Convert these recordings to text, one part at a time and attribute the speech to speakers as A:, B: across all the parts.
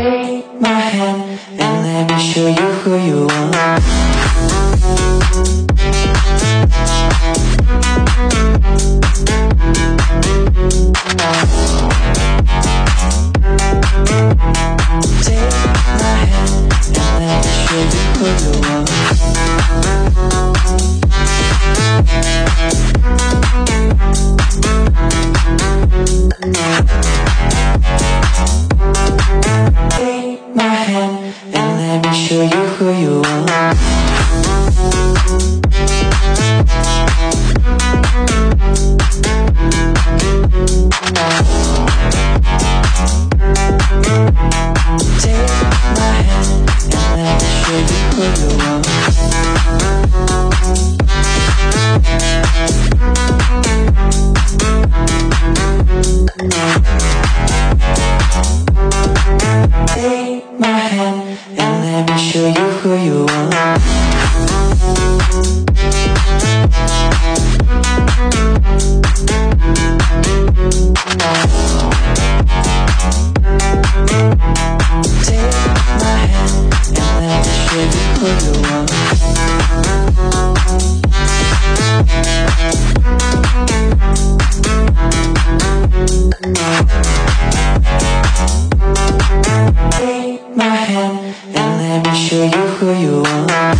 A: Take my hand and let me show you who you are. Take my hand and let me show you who you are. Take my hand and let me show you who you are. Take my hand and let me show you who you are. Take my hand and let me show you who you are. Take my hand and let me show you who you are. Take my hand and let me show you who you are.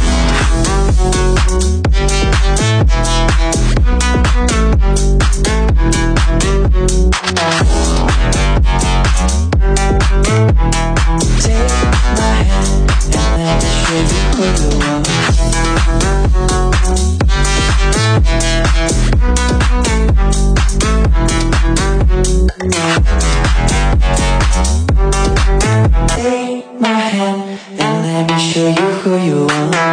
A: Take my hand and let me show you who you are. Take my hand and let me show you who you are.